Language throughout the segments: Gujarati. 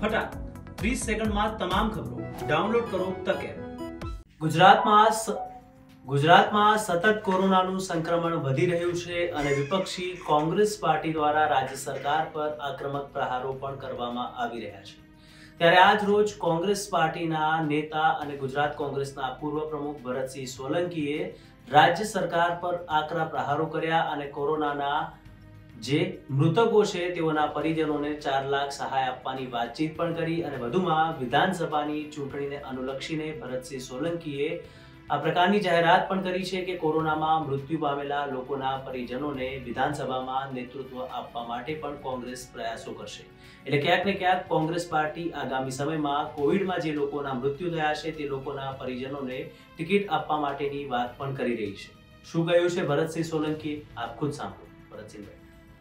ફટાક 30 સેકન્ડમાં તમામ ખબરો ડાઉનલોડ કરો તક એપ। ગુજરાતમાં સતત કોરોનાનું સંક્રમણ વધી રહ્યું છે અને વિપક્ષી કોંગ્રેસ પાર્ટી દ્વારા રાજ્ય સરકાર પર આક્રમક પ્રહારો પણ કરવામાં આવી રહ્યા છે। ત્યારે આજ રોજ કોંગ્રેસ પાર્ટીના નેતા અને ગુજરાત કોંગ્રેસના પૂર્વ પ્રમુખ ભરતસિંહ સોલંકીએ રાજ્ય સરકાર પર આકરા પ્રહારો કર્યા અને કોરોનાના જે મૃતકો છે તેઓના પરિજનોને 4 લાખ સહાય આપવાની વાતચીત પણ કરી અને વધુમાં વિધાનસભાની ચૂંટણીને અનુલક્ષીને ભરતસિંહ સોલંકીએ આ પ્રકારની જાહેરાત પણ કરી છે કે કોરોનામાં મૃત્યુ પામેલા લોકોના પરિજનોને વિધાનસભામાં નેતૃત્વ આપવા માટે પણ કોંગ્રેસ પ્રયાસો કરશે। એટલે ક્યાંક ને ક્યાંક કોંગ્રેસ પાર્ટી આગામી સમયમાં કોવિડમાં જે લોકોના મૃત્યુ થયા છે તે લોકોના પરિજનોને ટિકિટ આપવા માટેની વાત પણ કરી રહી છે। શું કહ્યું છે ભરતસિંહ સોલંકીએ, આપ ખુદ સાંભળો। ભરતસિંહભાઈ,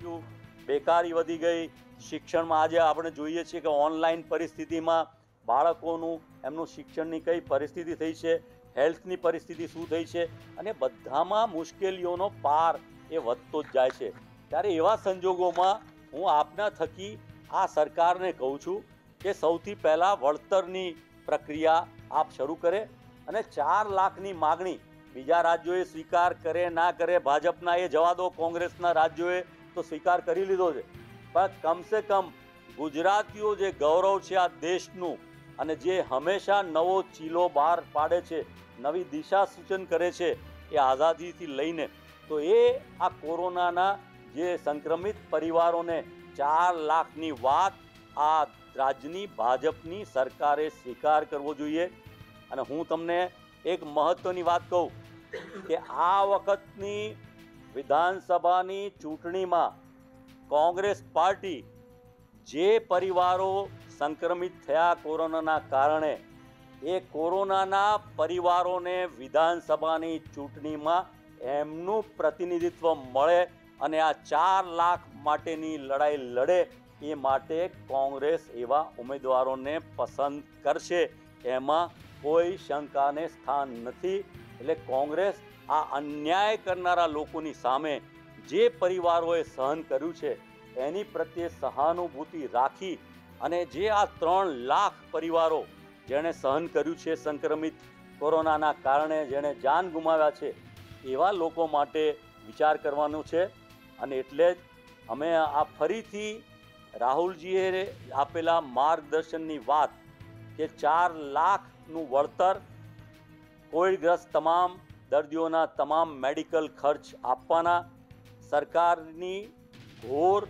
બેકારી વધી ગઈ, શિક્ષણમાં આજે આપણે જોઈએ છીએ કે ઓનલાઈન પરિસ્થિતિમાં બાળકોનું એમનું શિક્ષણની કઈ પરિસ્થિતિ થઈ છે, હેલ્થની પરિસ્થિતિ શું થઈ છે અને બધામાં મુશ્કેલીઓનો પાર એ વધતો જ જાય છે। ત્યારે એવા સંજોગોમાં હું આપના થકી આ સરકારને કહું છું કે સૌથી પહેલાં વળતરની પ્રક્રિયા આપ શરૂ કરે અને 4 લાખની માગણી બીજા રાજ્યોએ સ્વીકાર કરે ના કરે, ભાજપના એ જવા દો, કોંગ્રેસના રાજ્યોએ તો સ્વીકાર કરી લીધો છે, પણ કમસે કમ ગુજરાતીઓ જે ગૌરવ છે આ દેશનું અને જે હંમેશા નવો ચીલો બહાર પાડે છે, નવી દિશા સૂચન કરે છે એ આઝાદીથી લઈને, તો એ આ કોરોનાના જે સંક્રમિત પરિવારોને 4 લાખની વાત આ રાજ્યની ભાજપની સરકારે સ્વીકાર કરવો જોઈએ। અને હું તમને એક મહત્વની વાત કહું કે આ વખતની વિધાનસભાની ચૂંટણીમાં કોંગ્રેસ પાર્ટી જે પરિવારો સંક્રમિત થયા કોરોનાના કારણે, એ કોરોનાના પરિવારોને વિધાનસભાની ચૂંટણીમાં એમનું પ્રતિનિધિત્વ મળે અને આ 4 લાખ માટેની લડાઈ લડે એ માટે કોંગ્રેસ એવા ઉમેદવારોને પસંદ કરશે, એમાં કોઈ શંકાને સ્થાન નથી। એટલે કોંગ્રેસ આ અન્યાય કરનારા લોકોની સામે જે પરિવારોએ સહન કર્યું છે એની પ્રત્યે સહાનુભૂતિ રાખી અને જે આ 3 લાખ પરિવારો જેણે સહન કર્યું છે સંક્રમિત કોરોનાના કારણે, જેણે જાન ગુમાવ્યા છે, એવા લોકો માટે વિચાર કરવાનો છે। અને એટલે જ અમે આ ફરીથી રાહુલજીએ આપેલા માર્ગદર્શનની વાત કે 4 લાખનું વળતર, કોવિડગ્રસ્ત તમામ દર્દીઓના તમામ મેડિકલ ખર્ચ આપવાના, સરકારની ઘોર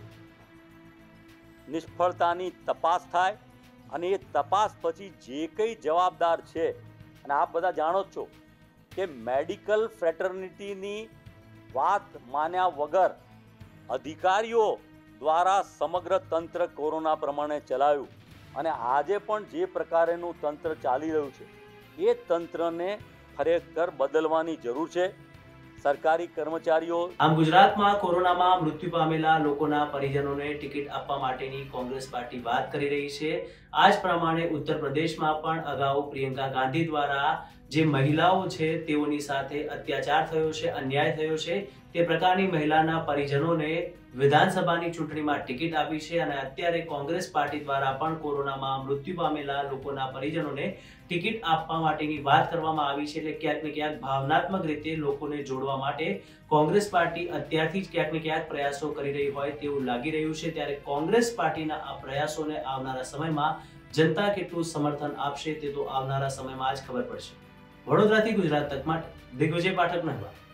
નિષ્ફળતાની તપાસ થાય અને એ તપાસ પછી જે કંઈ જવાબદાર છે, અને આપ બધા જાણો જ છો કે મેડિકલ ફ્રેટર્નિટીની વાત માન્યા વગર અધિકારીઓ દ્વારા સમગ્ર તંત્ર કોરોના પ્રમાણે ચલાવ્યું અને આજે પણ જે પ્રકારેનું તંત્ર ચાલી રહ્યું છે એ તંત્રને ખરેખર બદલવાની જરૂર છે। સરકારી કર્મચારીઓ આમ ગુજરાતમાં કોરોનામાં મૃત્યુ પામેલા લોકોના પરિજનોને ટિકિટ આપવા માટેની કોંગ્રેસ પાર્ટી વાત કરી રહી છે। આ જ પ્રમાણે ઉત્તર પ્રદેશમાં પણ અગાઉ પ્રિયંકા ગાંધી દ્વારા જે મહિલાઓ છે તેઓની સાથે અત્યાચાર થયો છે, અન્યાય થયો છે, તે પ્રકારની મહિલાના પરિજનોને વિધાનસભાની ચૂંટણીમાં ટિકિટ આપી છે અને અત્યારે કોંગ્રેસ પાર્ટી દ્વારા પણ કોરોનામાં મૃત્યુ પામેલા લોકોના પરિજનોને ટિકિટ આપવા માટેની વાત કરવામાં આવી છે। એટલે ક્યાંક ને ક્યાંક ભાવનાત્મક રીતે લોકોને જોડવા માટે કોંગ્રેસ પાર્ટી અત્યારથી જ ક્યાંક ને ક્યાંક પ્રયાસો કરી રહી હોય તેવું લાગી રહ્યું છે। ત્યારે કોંગ્રેસ પાર્ટીના આ પ્રયાસોને આવનારા સમયમાં જનતા કેટલું સમર્થન આપશે તે તો આવનારા સમયમાં જ ખબર પડશે। વડોદરાથી ગુજરાત તક માટે દિગ્વિજય પાઠક નહેવા।